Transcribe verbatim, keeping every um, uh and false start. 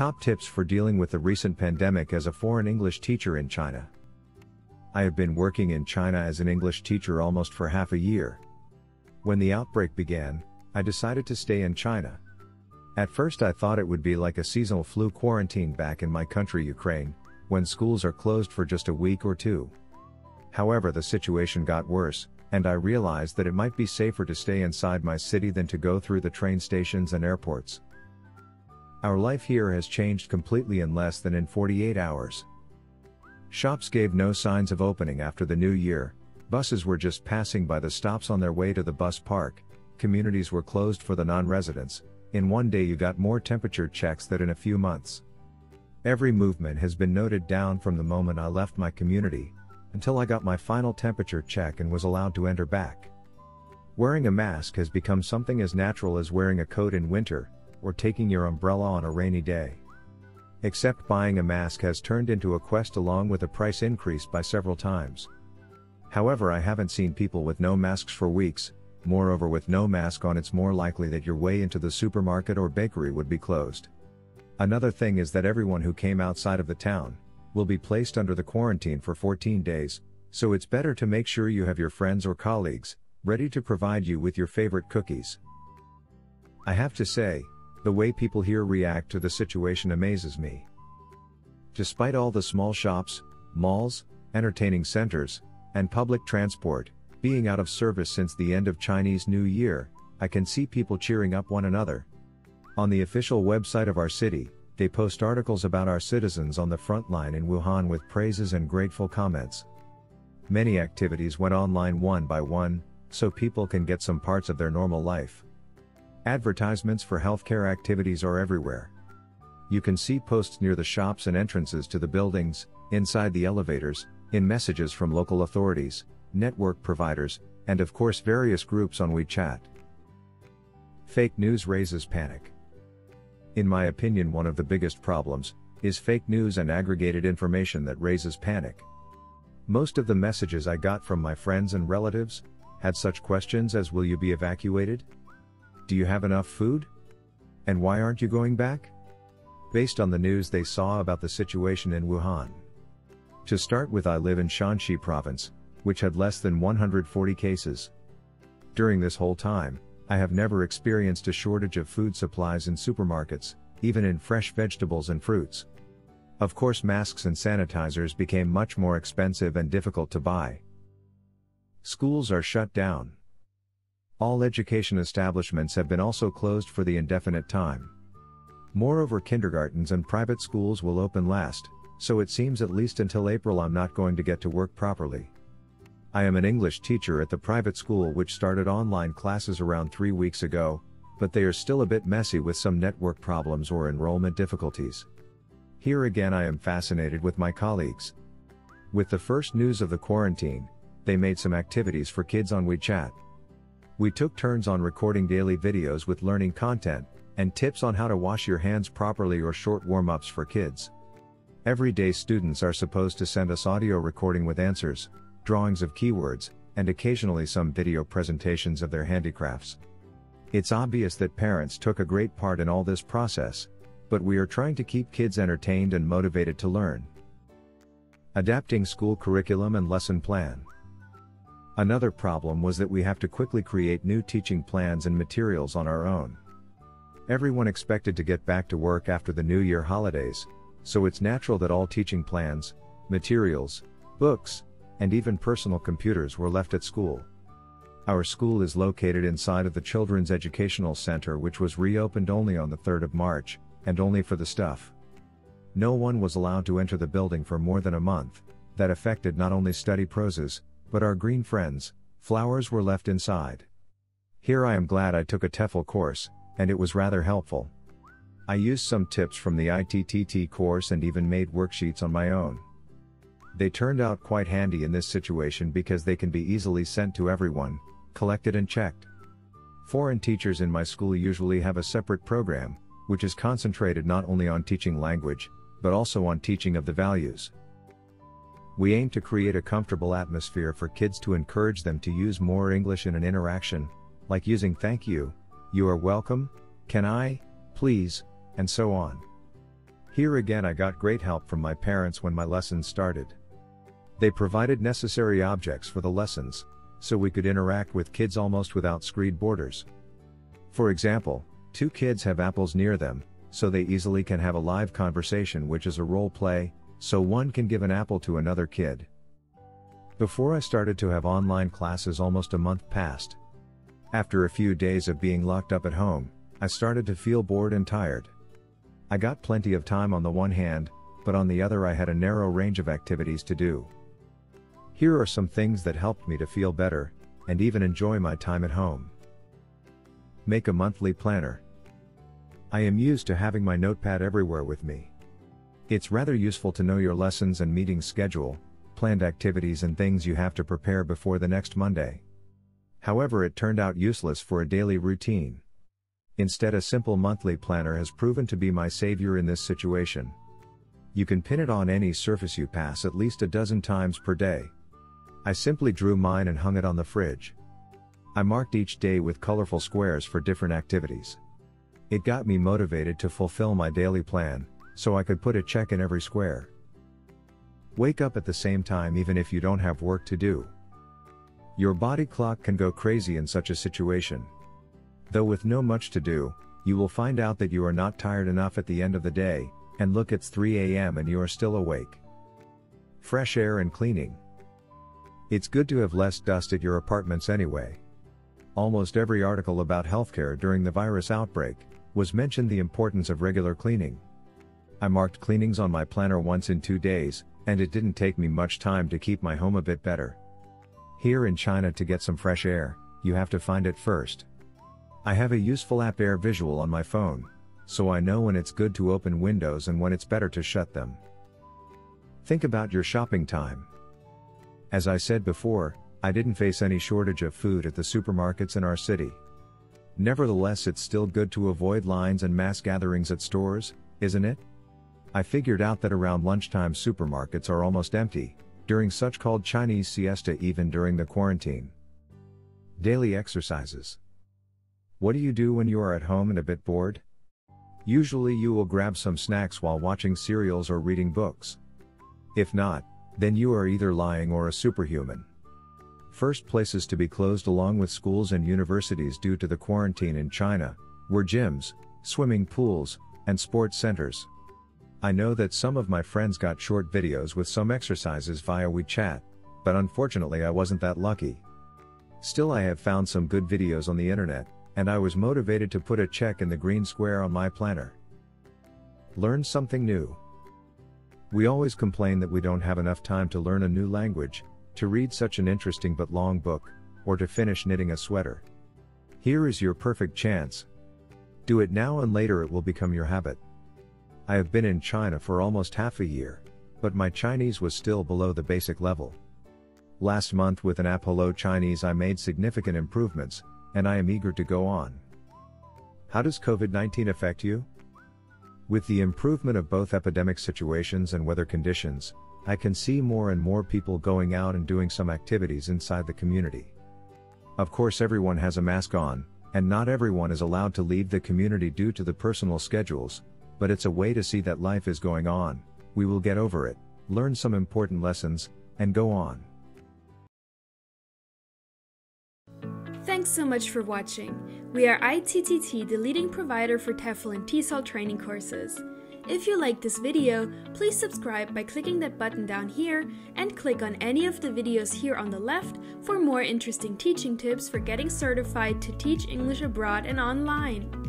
Top tips for dealing with the recent pandemic as a foreign English teacher in China. I have been working in China as an English teacher almost for half a year. When the outbreak began, I decided to stay in China. At first I thought it would be like a seasonal flu quarantine back in my country Ukraine, when schools are closed for just a week or two. However, the situation got worse, and I realized that it might be safer to stay inside my city than to go through the train stations and airports. Our life here has changed completely in less than in forty-eight hours. Shops gave no signs of opening after the new year, buses were just passing by the stops on their way to the bus park, communities were closed for the non-residents. In one day you got more temperature checks than in a few months. Every movement has been noted down from the moment I left my community, until I got my final temperature check and was allowed to enter back. Wearing a mask has become something as natural as wearing a coat in winter, or taking your umbrella on a rainy day. Except buying a mask has turned into a quest along with a price increase by several times. However, I haven't seen people with no masks for weeks. Moreover, with no mask on, it's more likely that your way into the supermarket or bakery would be closed. Another thing is that everyone who came outside of the town will be placed under the quarantine for fourteen days, so it's better to make sure you have your friends or colleagues ready to provide you with your favorite cookies. I have to say, the way people here react to the situation amazes me. Despite all the small shops, malls, entertaining centers, and public transport being out of service since the end of Chinese New Year, I can see people cheering up one another. On the official website of our city, they post articles about our citizens on the front line in Wuhan with praises and grateful comments. Many activities went online one by one, so people can get some parts of their normal life. Advertisements for healthcare activities are everywhere. You can see posts near the shops and entrances to the buildings, inside the elevators, in messages from local authorities, network providers, and of course various groups on WeChat. Fake news raises panic. In my opinion, one of the biggest problems is fake news and aggregated information that raises panic. Most of the messages I got from my friends and relatives had such questions as, will you be evacuated? Do you have enough food? And why aren't you going back? Based on the news they saw about the situation in Wuhan. To start with, I live in Shanxi province, which had less than one hundred forty cases. During this whole time, I have never experienced a shortage of food supplies in supermarkets, even in fresh vegetables and fruits. Of course, masks and sanitizers became much more expensive and difficult to buy. Schools are shut down. All education establishments have been also closed for the indefinite time. Moreover, kindergartens and private schools will open last, so it seems at least until April I'm not going to get to work properly. I am an English teacher at the private school which started online classes around three weeks ago, but they are still a bit messy with some network problems or enrollment difficulties. Here again I am fascinated with my colleagues. With the first news of the quarantine, they made some activities for kids on WeChat. We took turns on recording daily videos with learning content, and tips on how to wash your hands properly or short warm-ups for kids. Every day students are supposed to send us audio recording with answers, drawings of keywords, and occasionally some video presentations of their handicrafts. It's obvious that parents took a great part in all this process, but we are trying to keep kids entertained and motivated to learn. Adapting school curriculum and lesson plan. Another problem was that we have to quickly create new teaching plans and materials on our own. Everyone expected to get back to work after the New Year holidays, so it's natural that all teaching plans, materials, books, and even personal computers were left at school. Our school is located inside of the Children's Educational Center, which was reopened only on the third of March, and only for the staff. No one was allowed to enter the building for more than a month. That affected not only study process, but our green friends. Flowers were left inside. Here I am glad I took a T E F L course, and it was rather helpful. I used some tips from the I T T T course and even made worksheets on my own. They turned out quite handy in this situation because they can be easily sent to everyone, collected and checked. Foreign teachers in my school usually have a separate program, which is concentrated not only on teaching language, but also on teaching of the values. We aim to create a comfortable atmosphere for kids to encourage them to use more English in an interaction, like using thank you, you are welcome, can I, please, and so on. Here again I got great help from my parents when my lessons started. They provided necessary objects for the lessons, so we could interact with kids almost without screen borders. For example, two kids have apples near them, so they easily can have a live conversation, which is a role play, so one can give an apple to another kid. Before I started to have online classes, almost a month passed. After a few days of being locked up at home, I started to feel bored and tired. I got plenty of time on the one hand, but on the other I had a narrow range of activities to do. Here are some things that helped me to feel better, and even enjoy my time at home. Make a monthly planner. I am used to having my notepad everywhere with me. It's rather useful to know your lessons and meeting schedule, planned activities and things you have to prepare before the next Monday. However, it turned out useless for a daily routine. Instead, a simple monthly planner has proven to be my savior in this situation. You can pin it on any surface you pass at least a dozen times per day. I simply drew mine and hung it on the fridge. I marked each day with colorful squares for different activities. It got me motivated to fulfill my daily plan, so I could put a check in every square. Wake up at the same time even if you don't have work to do. Your body clock can go crazy in such a situation. Though with no much to do, you will find out that you are not tired enough at the end of the day, and look, it's three A M and you are still awake. Fresh air and cleaning. It's good to have less dust at your apartments anyway. Almost every article about healthcare during the virus outbreak was mentioned the importance of regular cleaning. I marked cleanings on my planner once in two days, and it didn't take me much time to keep my home a bit better. Here in China, to get some fresh air, you have to find it first. I have a useful app Air Visual on my phone, so I know when it's good to open windows and when it's better to shut them. Think about your shopping time. As I said before, I didn't face any shortage of food at the supermarkets in our city. Nevertheless, it's still good to avoid lines and mass gatherings at stores, isn't it? I figured out that around lunchtime supermarkets are almost empty, during such called Chinese siesta, even during the quarantine. Daily exercises. What do you do when you are at home and a bit bored? Usually you will grab some snacks while watching serials or reading books. If not, then you are either lying or a superhuman. First places to be closed along with schools and universities due to the quarantine in China were gyms, swimming pools, and sports centers. I know that some of my friends got short videos with some exercises via WeChat, but unfortunately I wasn't that lucky. Still, I have found some good videos on the internet, and I was motivated to put a check in the green square on my planner. Learn something new. We always complain that we don't have enough time to learn a new language, to read such an interesting but long book, or to finish knitting a sweater. Here is your perfect chance. Do it now and later it will become your habit. I have been in China for almost half a year, but my Chinese was still below the basic level. Last month with an app Hello Chinese I made significant improvements, and I am eager to go on. How does COVID nineteen affect you? With the improvement of both epidemic situations and weather conditions, I can see more and more people going out and doing some activities inside the community. Of course, everyone has a mask on, and not everyone is allowed to leave the community due to the personal schedules, but it's a way to see that life is going on. We will get over it, learn some important lessons, and go on. Thanks so much for watching. We are I T T T, the leading provider for T E F L and TESOL training courses. If you liked this video, please subscribe by clicking that button down here and click on any of the videos here on the left for more interesting teaching tips for getting certified to teach English abroad and online.